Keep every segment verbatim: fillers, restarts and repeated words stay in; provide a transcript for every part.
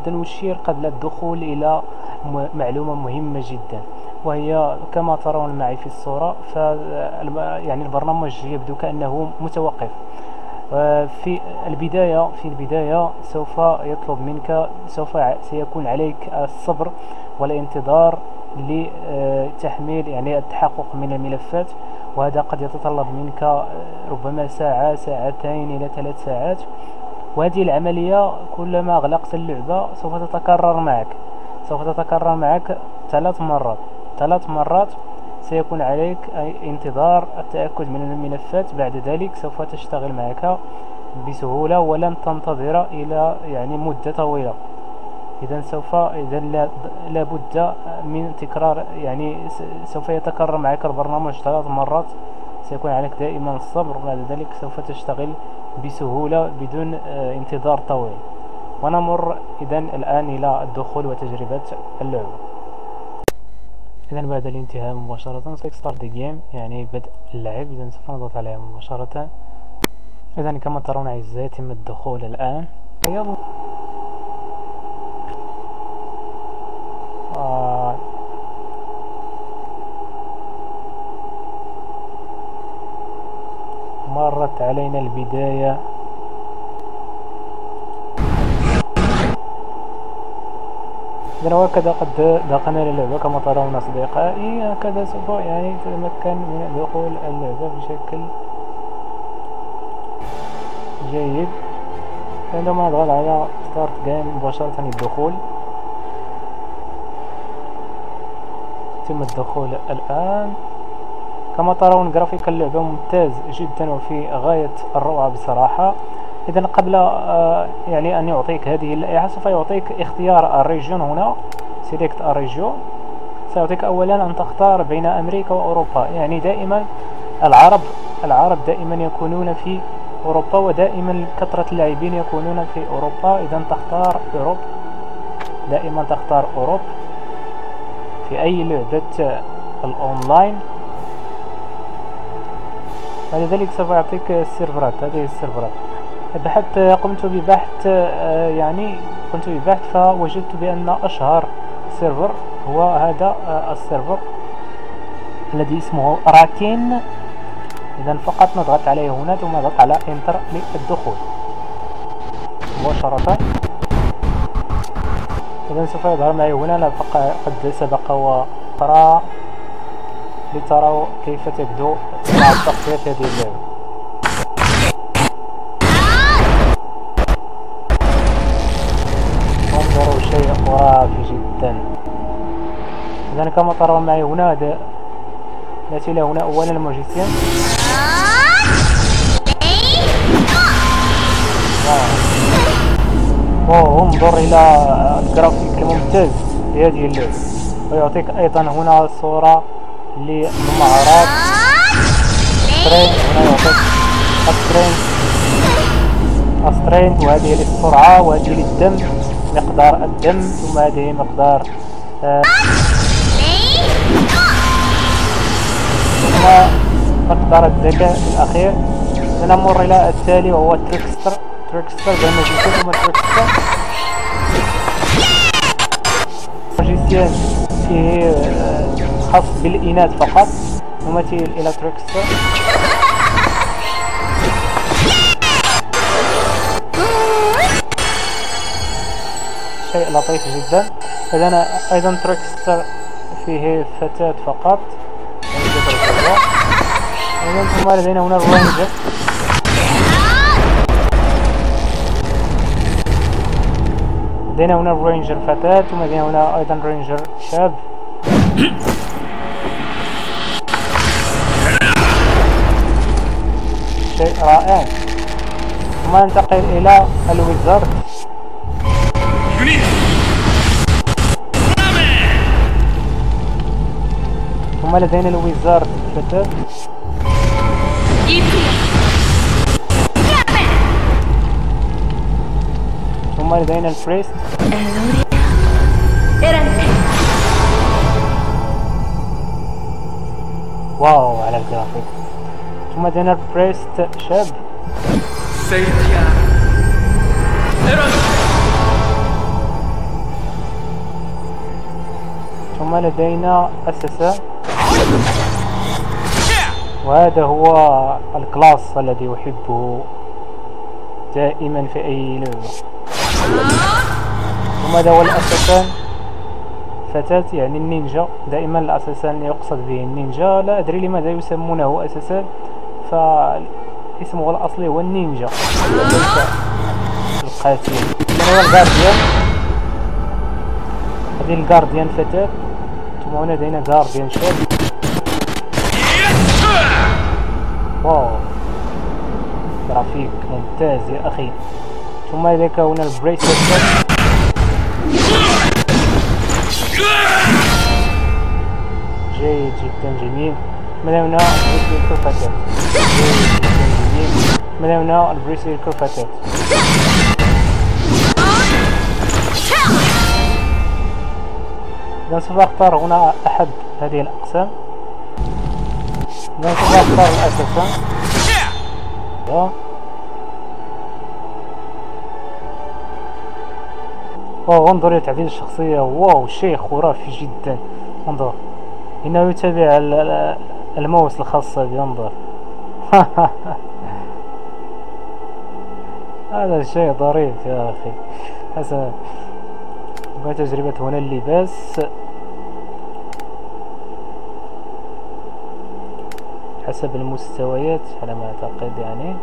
جدا والشير قبل الدخول إلى معلومة مهمة جدا، وهي كما ترون معي في الصورة، ف يعني البرنامج يبدو كأنه متوقف. في البداية في البداية سوف يطلب منك سوف سيكون عليك الصبر والانتظار لتحميل يعني التحقق من الملفات، وهذا قد يتطلب منك ربما ساعة ساعتين إلى ثلاث ساعات. وهذه العملية كلما أغلقت اللعبة سوف تتكرر معك سوف تتكرر معك ثلاث مرات ثلاث مرات سيكون عليك انتظار التأكد من الملفات. بعد ذلك سوف تشتغل معك بسهولة ولن تنتظر إلى يعني مدة طويلة. إذا سوف إذا لا بد من تكرار، يعني سوف يتكرر معك البرنامج ثلاث مرات، سيكون عليك دائما الصبر، وبعد ذلك سوف تشتغل بسهولة بدون انتظار طويل. ونمر إذا الآن إلى الدخول وتجربة اللعبة. إذا بعد الانتهاء مباشرة سوف start the game، يعني بدء اللعب. إذا سوف نضغط عليها مباشرة. إذا كما ترون أعزائي يتم الدخول الآن. آه مرت علينا البداية. إذا وهكذا قد دخلنا للعبة كما ترون أصدقائي. هكذا سوف يعني تتمكن من دخول اللعبة بشكل جيد. عندما نضغط على start game مباشرة الدخول، يتم الدخول الآن. كما ترون جرافيك اللعبة ممتاز جدا وفي غاية الروعة بصراحة. إذا قبل آه يعني أن يعطيك هذه اللائحة سوف يعطيك اختيار الريجون. هنا select الريجون، سيعطيك أولا أن تختار بين أمريكا وأوروبا. يعني دائما العرب العرب دائما يكونون في أوروبا، ودائما كثرة اللاعبين يكونون في أوروبا. إذا تختار أوروب، دائما تختار أوروب في أي لعبة الأونلاين. بعد ذلك سوف يعطيك السيرفرات. هذه السيرفرات بحثت قمت ببحث يعني قمت ببحث فوجدت بأن أشهر سيرفر هو هذا السيرفر الذي اسمه راكين. إذا فقط نضغط عليه هنا ثم نضغط على انتر للدخول مباشرة. إذا سوف يظهر معي هنا قد سبق وقرأ لتروا كيف تبدو مع تغطية هذه اللعبة. انظروا شيء خرافي جدا. إذا كما ترون معي هنا هذا نأتي إلى هنا أولا الماجيسيان. واو انظر إلى الجرافيك الممتاز لهذه اللعبة. ويعطيك أيضا هنا صورة للمهارات سترين. هنا يعطيك سترين سترين وهذه للسرعة وهذه للدم مقدار الدم، ثم هذه مقدار آه ثم مقدار الذكاء الأخير. سنمر إلى التالي وهو تريكستر. تريكستر زي ما قلت ثم تريكستر ماجيسيان فيه خاص بالإناث فقط. نمثل إلى تريكستر. شيء لطيف جدا. إذا أيضا تريكستر فيه فتاة فقط. إذا ثم لدينا هنا الرينجر. لدينا هنا الرينجر فتاة، ثم لدينا هنا أيضا رينجر شاب. شيء رائع. ثم ننتقل إلى الويزارد. ثم لدينا الويزارد فتاة. ثم لدينا البريست. واو على الجرافيك. ثم لدينا البريست شاب. ثم لدينا أساسا، وهذا هو الكلاس الذي أحبه دائما في أي لعبة. ثم هذا هو الأساسان فتاة، يعني النينجا. دائما الأساسان يقصد به النينجا، لا أدري لماذا يسمونه أساسان، فاسمه الأصلي هو النينجا ليس القاتل. من هو الغارديان؟ هذه الغارديان فتاة. ثم هنا لدينا غارديان شاب. واو، جرافيك ممتاز يا أخي. ثم لديك هنا البريسلت. جيد جدا جميل. ماذا هنا البريسلت فتاة. جيد جدا جميل. ماذا هنا البريسلت فتاة. إذا سوف أختار هنا أحد هذه الأقسام. إذا سوف أختار الأساسان. واو، انظر إلى تعديل الشخصية. واو، شيء خرافي جدا. انظر، إنه يتابع الماوس الخاصة بي. انظر. هذا شيء ظريف يا أخي. حسنا. وتجربة هنا اللباس حسب المستويات على ما أعتقد يعني.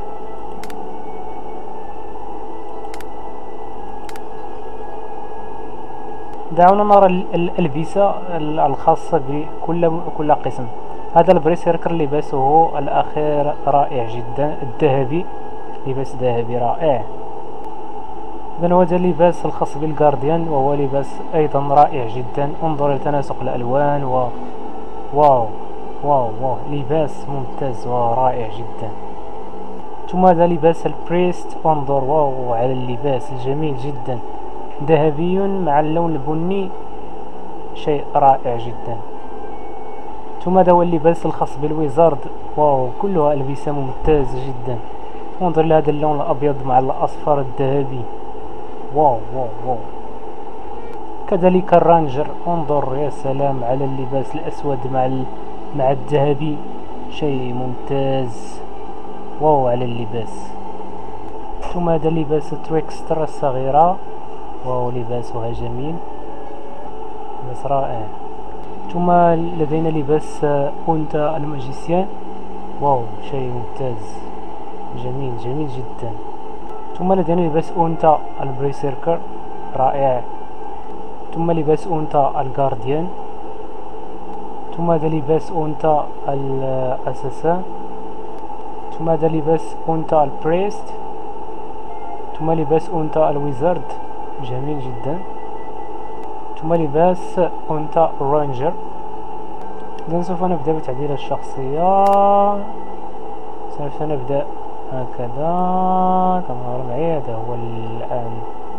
دعونا نرى الألبسة الخاصة بكل كل قسم. هذا البريسيركر لباسه الأخير رائع جدا، الذهبي، لباس ذهبي رائع. إذن هذا اللباس الخاص بالغارديان، وهو لباس أيضا رائع جدا. انظر لتناسق الألوان و واو واو واو، لباس ممتاز ورائع جدا. ثم هذا لباس البريست. انظر، واو على اللباس الجميل جدا، ذهبي مع اللون البني، شيء رائع جدا. ثم هذا هو اللباس الخاص بالويزارد. واو، كلها ألبسة ممتازة جدا. انظر لهذا اللون الأبيض مع الأصفر الذهبي. واو واو واو. كذلك الرانجر. انظر يا سلام على اللباس الأسود مع ال... مع الذهبي، شيء ممتاز. واو على اللباس. ثم هذا لباس تويكستر الصغيرة. واو، لباسها جميل، لباس رائع. ثم لدينا لباس أونتا الماجيسيان. واو، شيء ممتاز، جميل جميل جدا. ثم لدينا لباس أونتا البريسيركر، رائع. ثم لباس أونتا الغارديان. ثم هذا لباس أونتا الأساسان. ثم هذا لباس أونتا البريست. ثم لباس أونتا الويزارد، جميل جدا. ثم لباس أونتا رانجر. إذن سوف نبدأ بتعديل الشخصية. سوف نبدأ هكذا كما هو معي. هذا هو الآن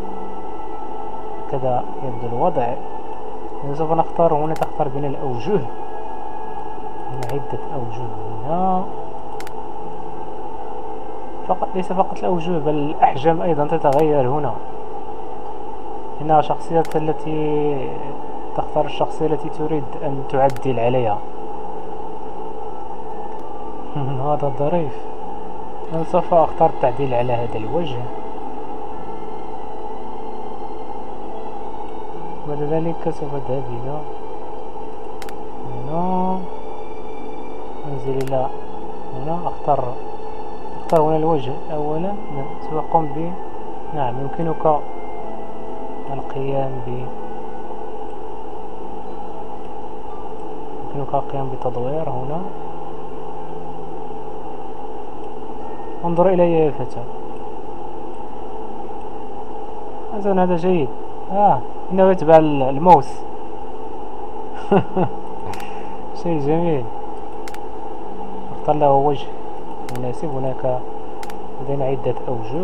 كذا يبدو الوضع. إذن سوف نختار هنا، تختار بين الأوجه، هنا عدة أوجه هنا، فقط ليس فقط الأوجه بل الأحجام أيضا تتغير هنا. إنها شخصية التي تختار الشخصية التي تريد أن تعدل عليها. هذا ظريف. أنا سوف أختار التعديل على هذا الوجه، بعد ذلك سوف أذهب إلى هنا، أنزل إلى هنا، أختار أختار هنا الوجه أولا. سوف أقوم ب نعم، يمكنك القيام ب يمكنك القيام بتدوير هنا. انظر إلي يا فتى. حسنا، هذا جيد. آه إنه يتبع الموس. شيء جميل. اختار له وجه مناسب. هناك لدينا عدة أوجه.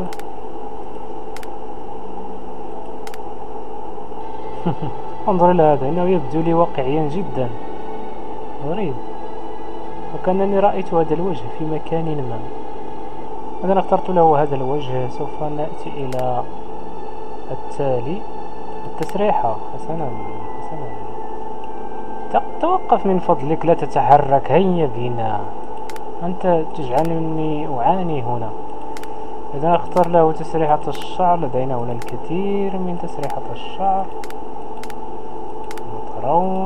انظر إلى هذا، إنه يبدو لي واقعيا جدا، غريب، وكأنني رأيت هذا الوجه في مكان ما. إذا اخترت له هذا الوجه. سوف نأتي إلى التالي، التسريحة. حسنا حسنا. توقف من فضلك، لا تتحرك، هيا بنا، أنت تجعلني أعاني هنا. إذا اختر له تسريحة الشعر، لدينا هنا الكثير من تسريحة الشعر كما ترون.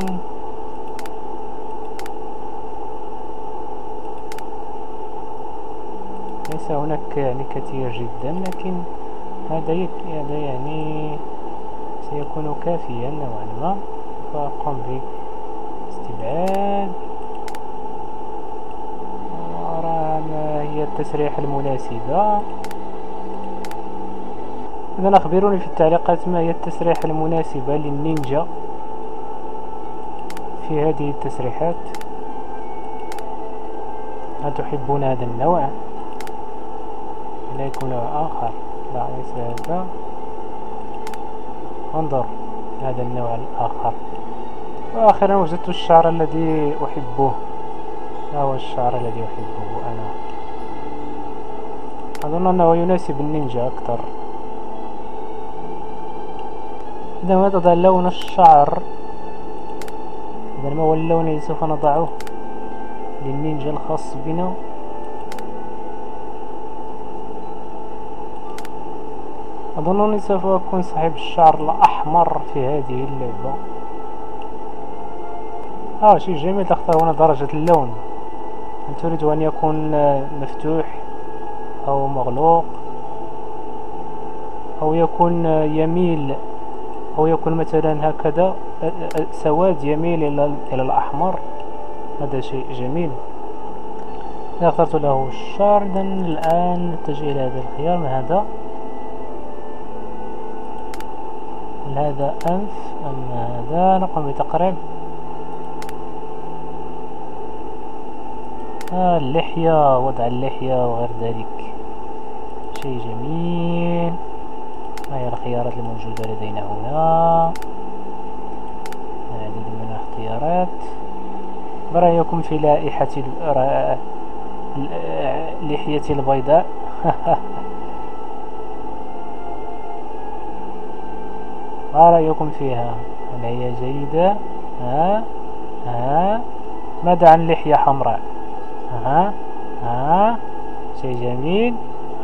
ليس هناك يعني كثير جدا، لكن هذا هذا يعني سيكون كافيا نوعا ما. فقم باستبعاد وأرى ما هي التسريحة المناسبة. إذا أخبروني في التعليقات ما هي التسريحة المناسبة للنينجا في هذه التسريحات. هل تحبون هذا النوع؟ لا يكون نوع آخر؟ لا ليس هذا. انظر هذا النوع الآخر. وآخرا وجدت الشعر الذي أحبه. ما هو الشعر الذي أحبه أنا؟ أظن أنه يناسب النينجا أكثر. إذا ما تضع لون الشعر، إذا ما هو اللون الذي سوف نضعه للنينجا الخاص بنا؟ أظن أني سوف أكون صاحب الشعر الأحمر في هذه اللعبة. آه شيء جميل، تختار هنا درجة اللون. هل تريد أن يكون مفتوح أو مغلوق، أو يكون يميل، أو يكون مثلا هكذا سواد يميل إلى إلى الأحمر؟ هذا شيء جميل. إذا اخترت له الشعر، الآن نتجه إلى هذا الخيار. ما هذا؟ هذا أنف أم هذا؟ نقوم بتقريب آه اللحية، وضع اللحية وغير ذلك. شيء جميل. ما هي الخيارات الموجودة لدينا هنا؟ العديد من الاختيارات. ما رأيكم في لائحة اللحية البيضاء؟ ما رأيكم فيها؟ هل هي جيدة؟ ها ها ماذا عن لحية حمراء؟ ها ها شيء جميل.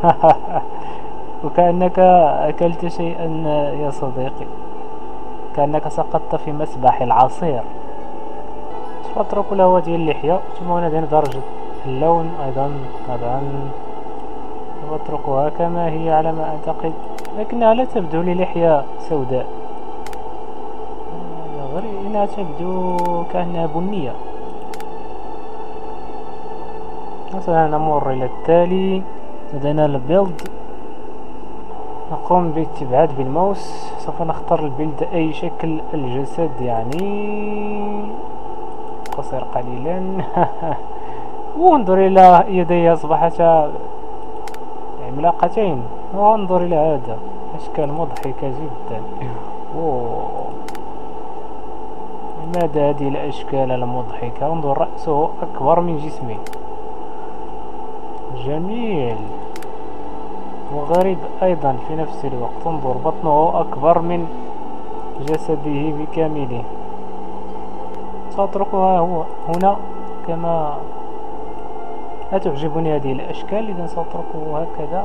وكأنك أكلت شيئا يا صديقي، كأنك سقطت في مسبح العصير. سوف أترك له هذه اللحية. ثم هنا لدينا درجة اللون أيضا، طبعا سوف أتركها كما هي على ما أعتقد، لكنها لا تبدو لي لحية سوداء، إنها تبدو كأنها بنية. مثلا نمر إلى التالي. لدينا البيلد. نقوم باستبعاد بالماوس. سوف نختار البيلد أي شكل الجسد، يعني قصير قليلا. وانظر إلى يدي أصبحتا عملاقتين. وانظر إلى هذا، أشكال مضحكة جدا. أوه. لماذا هذه الأشكال المضحكة؟ انظر، رأسه أكبر من جسمه. جميل وغريب أيضا في نفس الوقت. انظر، بطنه أكبر من جسده بكامله. سأتركها هو هنا كما لا تعجبني هذه الأشكال، إذا سأتركه هكذا.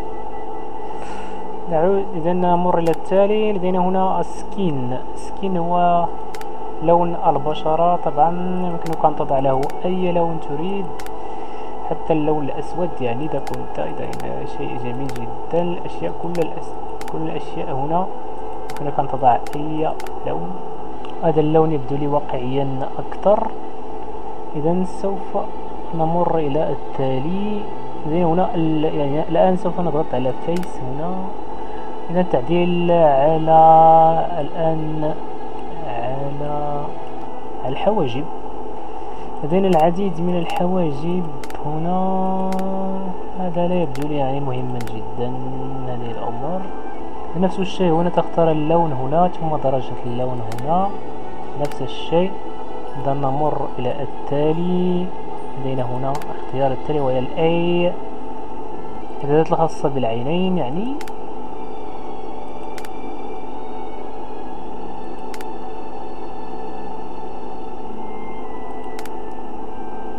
نعود إذا نمر إلى التالي. لدينا هنا السكين. السكين هو لون البشرة. طبعا يمكنك أن تضع له أي لون تريد، حتى اللون الأسود، يعني إذا كنت إذا شيء جميل جدا. الأشياء كل الأس... كل الأشياء هنا يمكنك أن تضع أي لون. هذا اللون يبدو لي واقعيا أكثر. إذا سوف نمر إلى التالي. إذا هنا ال... يعني الآن سوف نضغط على فيس هنا. إذا التعديل على الآن على الحواجب. لدينا العديد من الحواجب هنا. هذا لا يبدو لي يعني مهما جدا هذه الأمور. نفس الشيء هنا، تختار اللون هنا ثم درجة اللون هنا، نفس الشيء. إذا نمر إلى التالي. لدينا هنا اختيار التالي وهي الأي، الإعدادات الخاصة بالعينين. يعني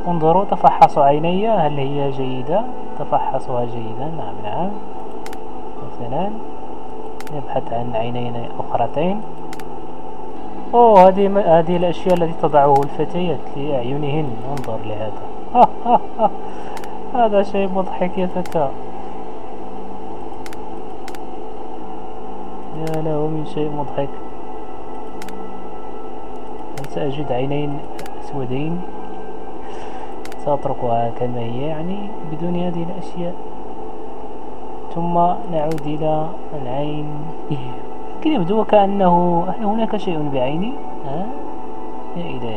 انظروا، تفحصوا عيني هل هي جيدة، تفحصوها جيدا. نعم نعم. مثلا نبحث عن عينين أخرتين. أوه، هذه هذه الأشياء التي تضعه الفتيات لأعينهن. انظر لهذا. هذا شيء مضحك يا فتى، يا له من شيء مضحك. هل سأجد عينين أسودين؟ سأتركها كما هي يعني بدون هذه الأشياء. ثم نعود إلى العين. لكن يبدو وكأنه هناك شيء بعيني. ها؟ يا إلهي،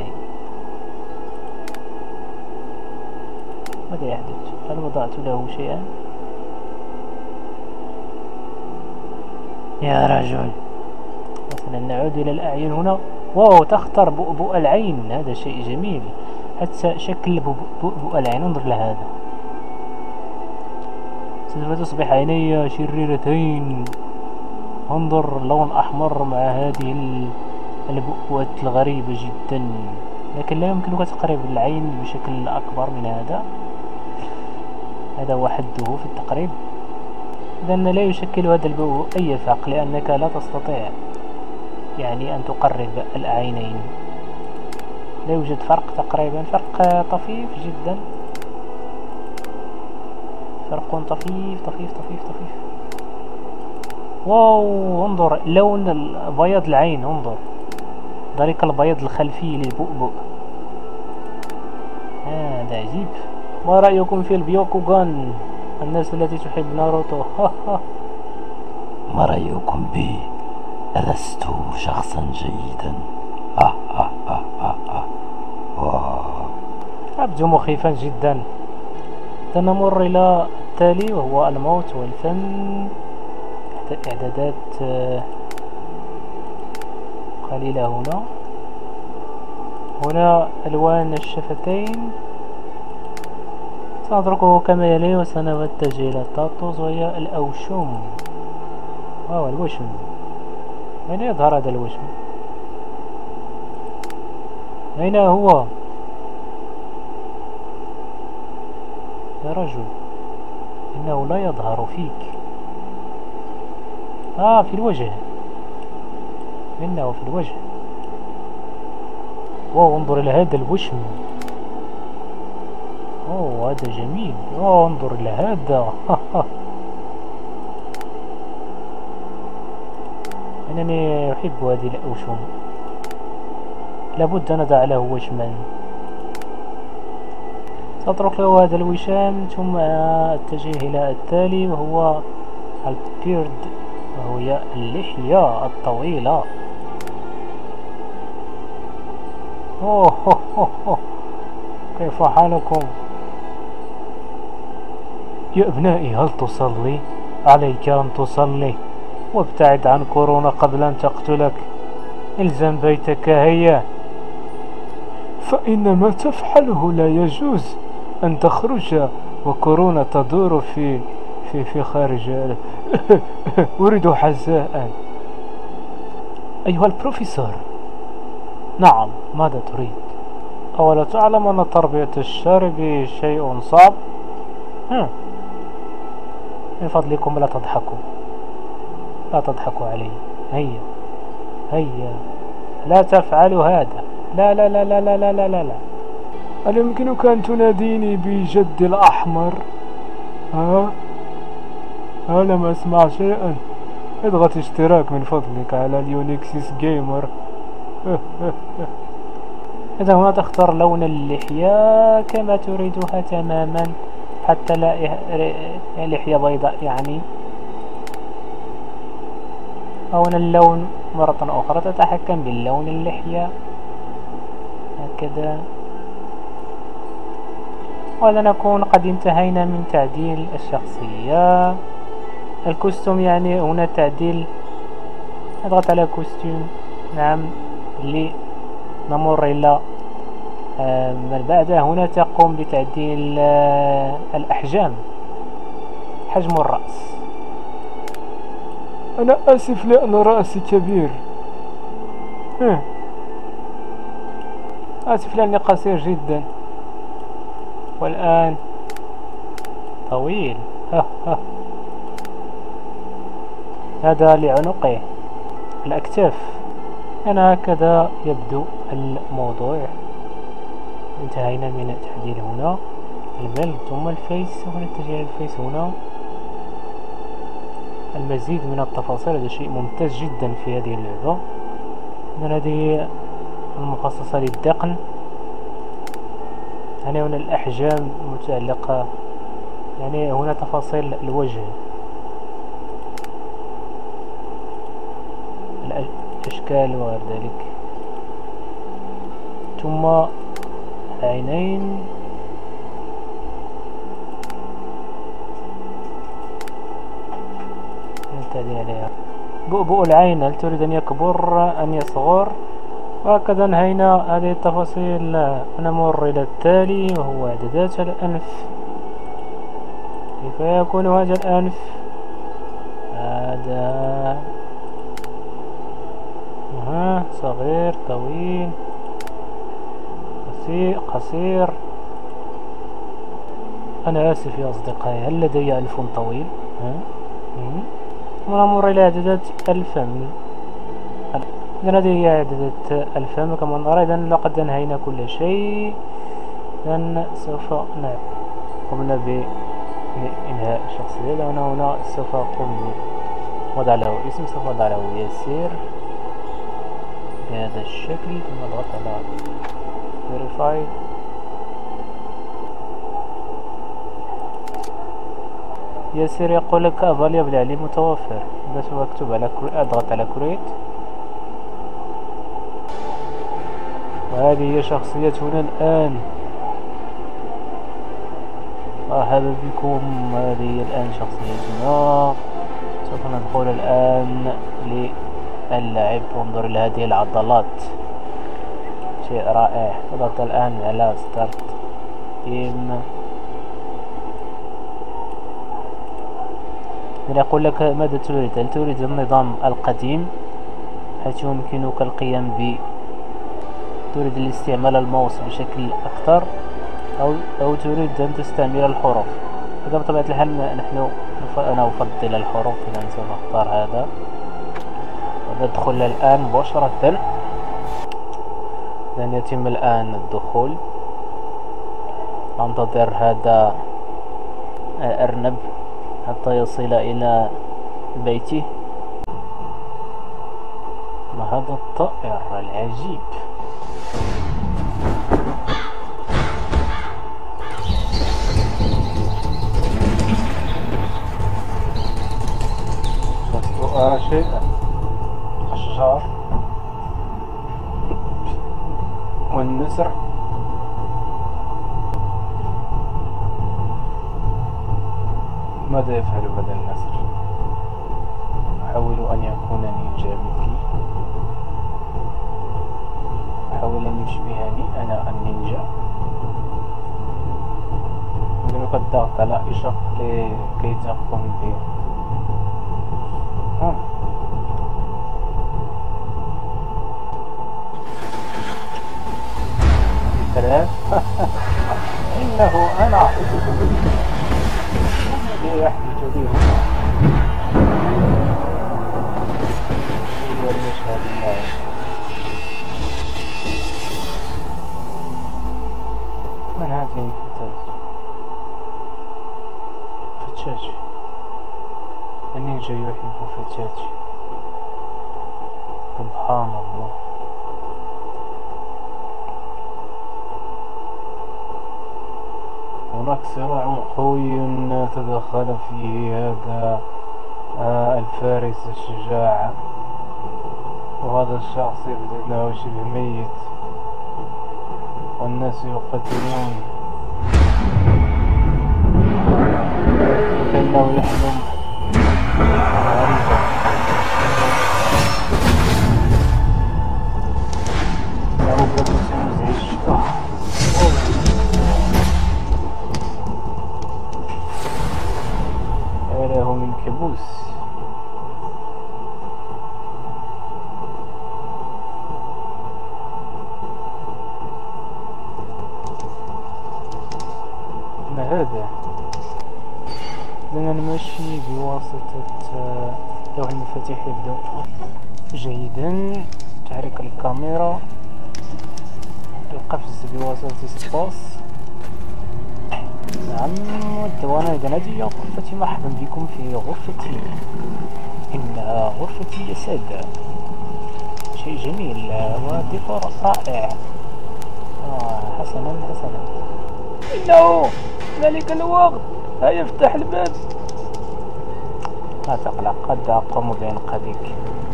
ماذا يحدث؟ هل وضعت له شيئا؟ يا رجل. مثلا نعود إلى الأعين هنا. واو، تختار بؤبؤ العين، هذا شيء جميل. حتى شكل بؤبؤ العين، انظر لهذا. سوف تصبح عيني شريرتين. انظر، لون أحمر مع هذه البؤبؤات الغريبة جدا، لكن لا يمكنك تقريب العين بشكل أكبر من هذا. هذا هو حده في التقريب. إذن لا يشكل هذا البؤبؤ أي فرق، لأنك لا تستطيع يعني أن تقرب العينين. لا يوجد فرق تقريبا، فرق طفيف جدا، فرق طفيف طفيف طفيف طفيف. واو، انظر لون بياض العين، انظر ذلك البياض الخلفي للبؤبؤ. هذا آه عجيب. ما رأيكم في البيوكوغان، الناس التي تحب ناروتو؟ ما رأيكم بي؟ ألست شخصا جيدا؟ آه آه آه آه آه. أبدو مخيفا جدا. سنمر إلى التالي وهو الموت والفم. إعدادات قليلة هنا. هنا ألوان الشفتين سنتركه كما يلي، وسنتجه إلى التاتوز وهي الأوشم. واو، الوشم. أين يظهر هذا الوشم؟ أين هو يا رجل؟ إنه لا يظهر فيك. آه، في الوجه، إنه في الوجه. واو، انظر إلى هذا الوشم. أوه، هذا جميل. أوه، انظر إلى هذا. أنني أحب هذه الأوشم، لابد أن أضع له وشما. سأترك له هذا الوشام، ثم أتجه إلى التالي وهو البيرد، وهي اللحية الطويلة. أوه هو هو هو. كيف حالكم يا أبنائي؟ هل تصلي؟ عليك أن تصلي وابتعد عن كورونا قبل أن تقتلك. الزم بيتك هيا، فإن ما تفعله لا يجوز أن تخرج وكورونا تدور في في في خارج. أريد حذاء. أيها البروفيسور. نعم، ماذا تريد؟ أولا تعلم أن تربية الشارب شيء صعب؟ هم. من فضلكم لا تضحكوا، لا تضحكوا علي. هيا هيا، لا تفعلوا هذا. لا لا لا لا لا لا لا لا, لا. هل يمكنك أن تناديني بجد الأحمر؟ ها؟ أنا لم أسمع شيئا. اضغط اشتراك من فضلك على اليونكسيس جيمر. إذا هنا تختار لون اللحية كما تريدها تماما، حتى لا لحية بيضاء يعني. هنا اللون مرة أخرى تتحكم باللون اللحية هكذا. وهذا نكون قد انتهينا من تعديل الشخصية. الكوستوم يعني هنا تعديل. نضغط على كوستوم. نعم، لنمر إلى ما بعدها. هنا تقوم بتعديل الأحجام، حجم الرأس. أنا آسف لأن رأسي كبير. آسف لأني قصير جدا. والآن طويل. ها ها. هذا لعنقه الأكتاف. أنا هكذا يبدو الموضوع. انتهينا من التحديد هنا. الميل ثم الفيس، هنا تسجيل الفيس هنا. المزيد من التفاصيل، هذا شيء ممتاز جدا في هذه اللعبة. إذن هذه المخصصة للدقن. يعني هنا الأحجام المتعلقة، يعني هنا تفاصيل الوجه، الأشكال وغير ذلك، ثم العينين. ننتهي عليها. بؤبؤ العين، هل تريد أن يكبر أم يصغر؟ وهكذا انهينا هذه التفاصيل. نمر إلى التالي وهو إعدادات الأنف. كيف يكون هذا الأنف؟ هذا ها صغير، طويل، قصير قصير. أنا آسف يا أصدقائي، هل لدي أنف طويل؟ ها؟ ونمر إلى إعدادات الفم. إذن هذه هي إعدادات الفم كما نرى. إذن لقد أنهينا كل شيء. إذن سوف نعم قمنا بإنهاء الشخصية. هنا هنا سوف أقوم بوضع له اسم. سوف أضع له ياسير بهذا الشكل، ثم نضغط على Verify. ياسير يقول لك available، يعني متوفر. إذا سوف أكتب على أضغط على Create. وهذه هي شخصيتنا الآن. مرحبا بكم. هذه الآن شخصيتنا. سوف ندخل الآن للعب. انظر إلى هذه العضلات، شيء رائع. نضغط الآن على ستارت جيم. يقول لك ماذا تريد؟ هل تريد النظام القديم حيث يمكنك القيام ب تريد الاستعمال الماوس بشكل أكثر، أو أو تريد أن تستعمل الحروف؟ إذا بطبيعة الحال نحن أنا أفضل الحروف، إذا سوف أختار هذا. وندخل الآن مباشرة. لن يتم الآن الدخول. أنتظر هذا الأرنب حتى يصل إلى بيته. ما هذا الطائر العجيب؟ لست أرى شيئا. أشجار والنسر. ماذا يفعل هذا النسر؟ أحاول أن يكون نينجا مثلي. أحاول أن يشبهني أنا النينجا. يمكنك الضغط على إشارة لكي تقوم به. ها. ثلاث. إنه أنا الذي يحدث بي هنا. هو المشهد اللاعب. من هذه الفتاة؟ فتاتي. النينجا يحب فتاتي. سبحان الله. هناك صراع قوي تدخل فيه هذا آه الفارس الشجاع، وهذا الشخص يبدو أنه شبه ميت، والناس يقتلون كأنه يحلم غريبا. له كابوس مزعج. له من كابوس. نمشي بواسطة لوح المفاتيح يبدو جيدا. تحريك الكاميرا، القفز بواسطة سباس. نعم والدوانة. إذا هذه غرفتي، مرحبا بكم في غرفتي، إنها غرفتي يا سادة. شيء جميل وديكور رائع. آه حسنا حسنا. إنه ذلك الوقت، هيا افتح الباب. لا تقلق، قد أقوم بإنقاذك.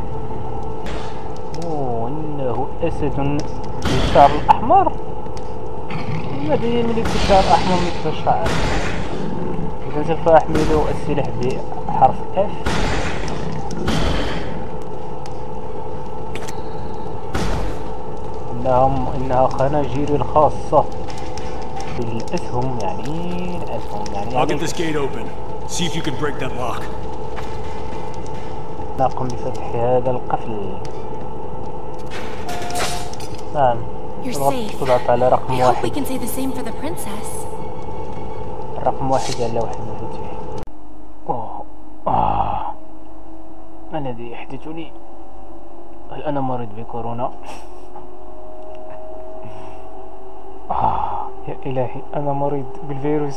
أوه إنه أسد بالشعر الأحمر. ماذا يملك الشعر الأحمر مثل الشعر؟ إذا سوف أحمل السلاح بحرف F. إنهم إنها خناجير الخاصة بالأسهم، يعني الأسهم يعني. I'll get this gate open. See if you can break that lock. نقوم بفتح هذا القفل. نعم. تضغط على رقم واحد. رقم واحد على لوح المفاتيح. أوه آه. ما الذي يحدث لي؟ هل أنا مريض بكورونا؟ آه يا إلهي، أنا مريض بالفيروس.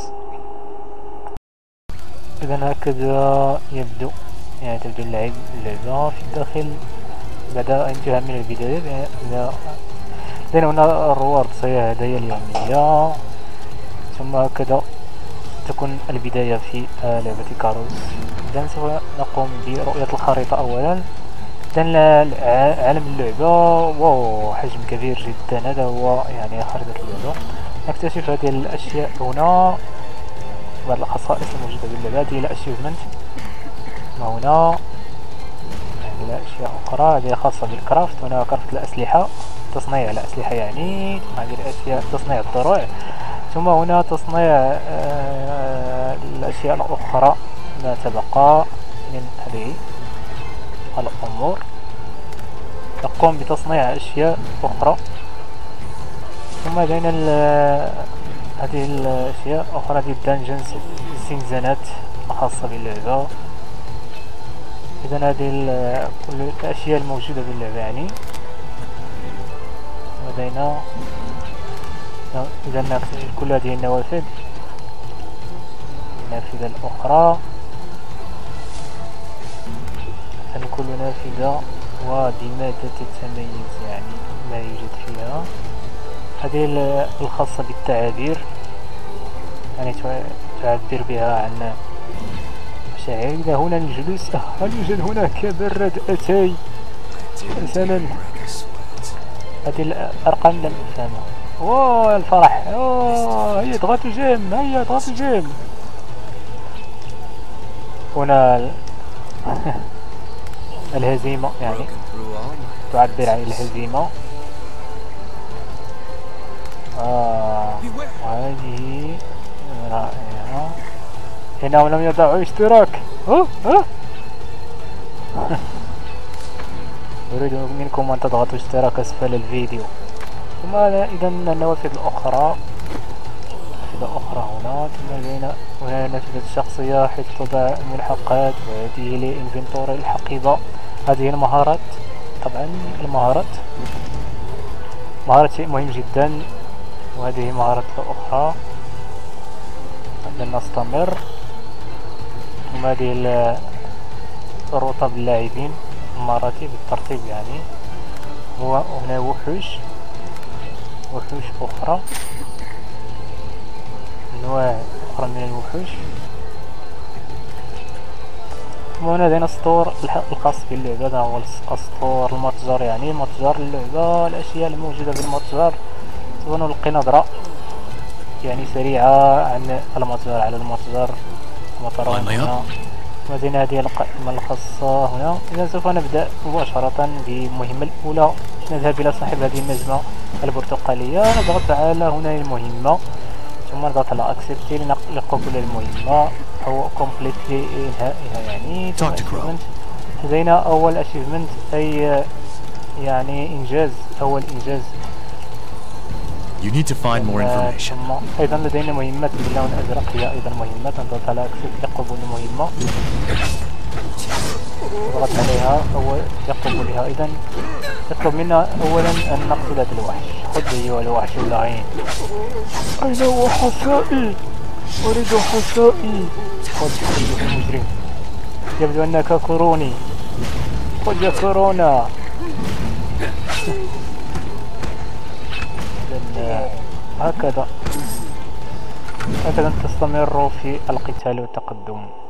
إذا هكذا يبدو، يعني تبدو اللعب اللعبة في الداخل بعد انتهاء من البداية. لأن هنا الروارد صيغة هدايا اليومية، ثم هكذا تكون البداية في لعبة كاروس. إذا سوف نقوم برؤية الخريطة أولا. إذا عالم اللعبة، واو حجم كبير جدا. هذا هو يعني خريطة اللعبة. نكتشف هذه الأشياء هنا، بعض الخصائص الموجودة باللعبة. هذه الأشيفمنت ما هنا، يعني لا أشياء أخرى. هذه خاصة بالكرافت. هنا كرافت الأسلحة، تصنيع الأسلحة يعني. هذه الأشياء تصنيع الدروع. ثم هنا تصنيع آه الأشياء الأخرى ما تبقى من هذه الأمور. نقوم بتصنيع أشياء أخرى. ثم بين هذه الأشياء أخرى، هذه الدنجنز، الزنزانات الخاصة باللعبة. إذا هذه كل الأشياء الموجودة باللعبة يعني. لدينا إذا نكتشف كل هذه النوافذ. النافذة الأخرى، كل نافذة وبماذا تتميز يعني ما يوجد فيها. هذه الخاصة بالتعابير، يعني تعبر بها عن مشاعر. إذا هنا الجلوس، هل يوجد هناك برد أتاي مثلا؟ هذه الأرقام لم أفهمها. اوه الفرح. اوه هيا اضغطوا جيم، هيا اضغطوا جيم. هنا الهزيمة، يعني تعبر عن الهزيمة. آه هذه رائعة. إنهم لم يضعوا اشتراك. أوه أوه أريد منكم أن تضغطوا اشتراك أسفل الفيديو. ثم إذا النوافذ الأخرى، نافذة أخرى هنا. ثم لدينا هنا نافذة الشخصية حيث تضع الملحقات. وهذه لإنفنتوري الحقيبة. هذه المهارات، طبعا المهارات مهارة شيء مهم جدا. وهذه مهارات أخرى. نستمر. ثم هذه رتب اللاعبين، مراتب بالترتيب يعني. وهنا وحوش وحوش أخرى، أنواع أخرى من الوحوش. وهنا لدينا السطور الخاص باللعبة. هذا هو السطور، المتجر يعني متجر اللعبة. الأشياء الموجودة بالمتجر. سوف نلقي نظرة يعني سريعة عن المتجر على المتجر كما ترون هنا. وزينا هذه القائمة الخاصة هنا. إذا سوف نبدأ مباشرة بالمهمة الأولى. نذهب إلى صاحب هذه النجمة البرتقالية. نضغط على هنا المهمة، ثم نضغط على أكسبتي لقبول المهمة أو كومبليتلي إنهائها يعني. لدينا أول أشيفمنت، أي يعني إنجاز، أول إنجاز You need to find more آه، information. ثم أيضا لدينا مهمات باللون الأزرق، هي أيضا مهمات نضغط على أكسس لقبول المهمة، نضغط عليها أول لقبولها. أيضا يطلب منا أولا أن نقتل هذا الوحش. خذ أيها الوحش اللعين. أين هو حسائي؟ أريد حسائي. خذ أيها المجرم، يبدو أنك كوروني. خذ يا كورونا. هكذا هكذا تستمر في القتال والتقدم.